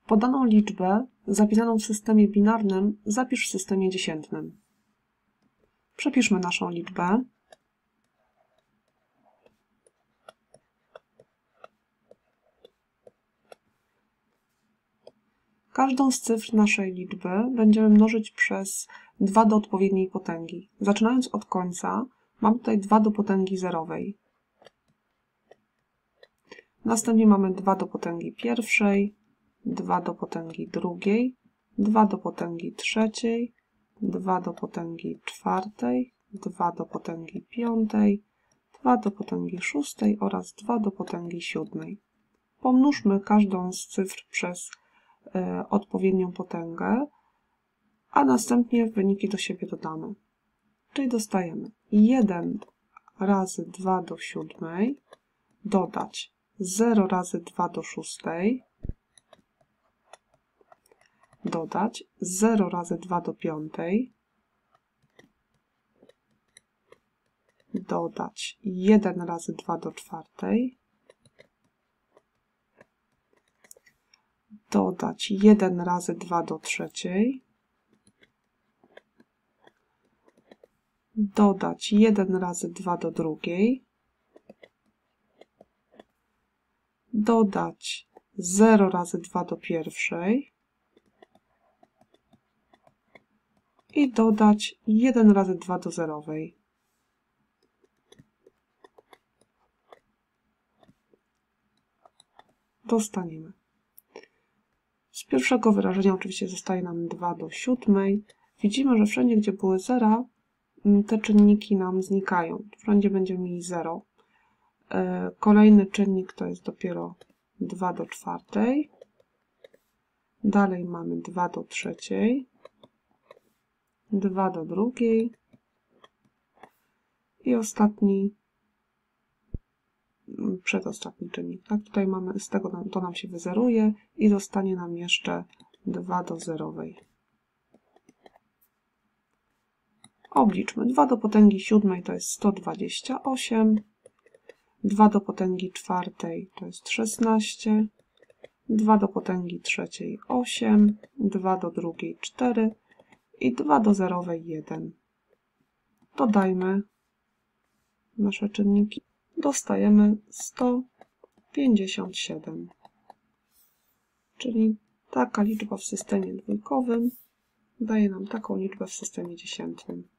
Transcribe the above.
Podaną liczbę zapisaną w systemie binarnym zapisz w systemie dziesiętnym. Przepiszmy naszą liczbę. Każdą z cyfr naszej liczby będziemy mnożyć przez 2 do odpowiedniej potęgi. Zaczynając od końca, mamy tutaj 2 do potęgi zerowej. Następnie mamy 2 do potęgi pierwszej, 2 do potęgi drugiej, 2 do potęgi trzeciej, 2 do potęgi czwartej, 2 do potęgi piątej, 2 do potęgi szóstej oraz 2 do potęgi siódmej. Pomnóżmy każdą z cyfr przez odpowiednią potęgę, a następnie wyniki do siebie dodamy. Czyli dostajemy 1 razy 2 do siódmej, dodać 0 razy 2 do szóstej, dodać 0 razy 2 do piątej, dodać 1 razy 2 do czwartej, dodać 1 razy 2 do trzeciej, dodać 1 razy 2 do drugiej, dodać 0 razy 2 do pierwszej i dodać 1 razy 2 do zerowej. Dostaniemy. Z pierwszego wyrażenia oczywiście zostaje nam 2 do siódmej. Widzimy, że wszędzie, gdzie były zera, te czynniki nam znikają. Wszędzie będziemy mieli 0. Kolejny czynnik to jest dopiero 2 do czwartej. Dalej mamy 2 do trzeciej, 2 do drugiej i ostatni, przedostatni czynnik. Tak, tutaj mamy, z tego to nam się wyzeruje i zostanie nam jeszcze 2 do zerowej. Obliczmy. 2 do potęgi siódmej to jest 128, 2 do potęgi czwartej to jest 16, 2 do potęgi trzeciej 8, 2 do drugiej 4 i 2 do zerowej 1. Dodajmy nasze czynniki. Dostajemy 157. Czyli taka liczba w systemie dwójkowym daje nam taką liczbę w systemie dziesiętnym.